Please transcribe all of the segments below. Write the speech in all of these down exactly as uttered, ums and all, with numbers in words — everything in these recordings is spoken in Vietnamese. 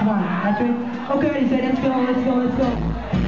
Come on, Patrick. Okay, he said, let's go, let's go, let's go.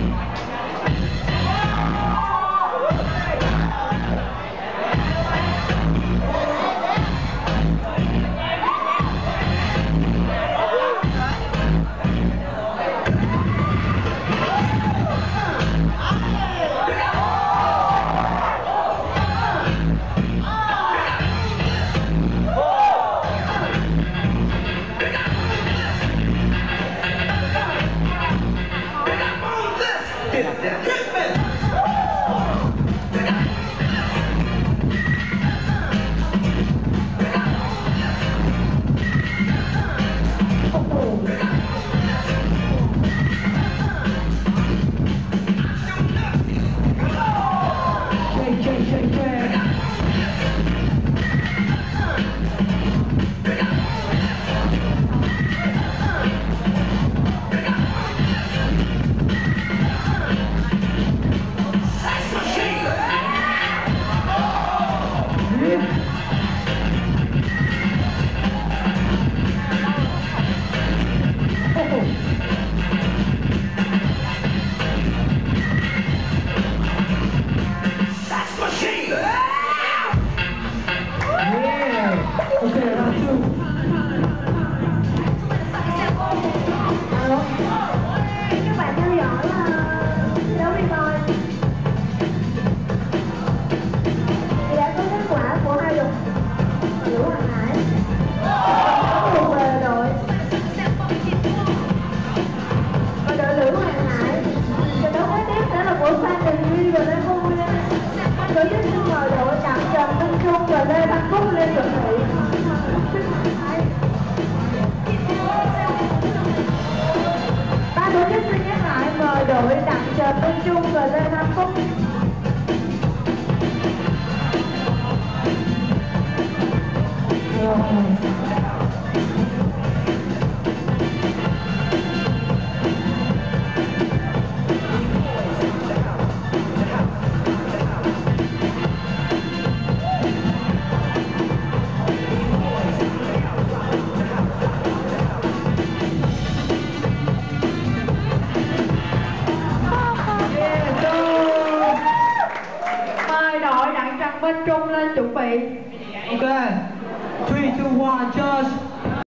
Lê Văn Phúc lên chuẩn bị. Ban tổ chức xin nhắc lại mời đội Đặng Trần Minh Trung và Lê Văn Phúc. Minh Trung lên chuẩn bị. Ok, three, two, one, just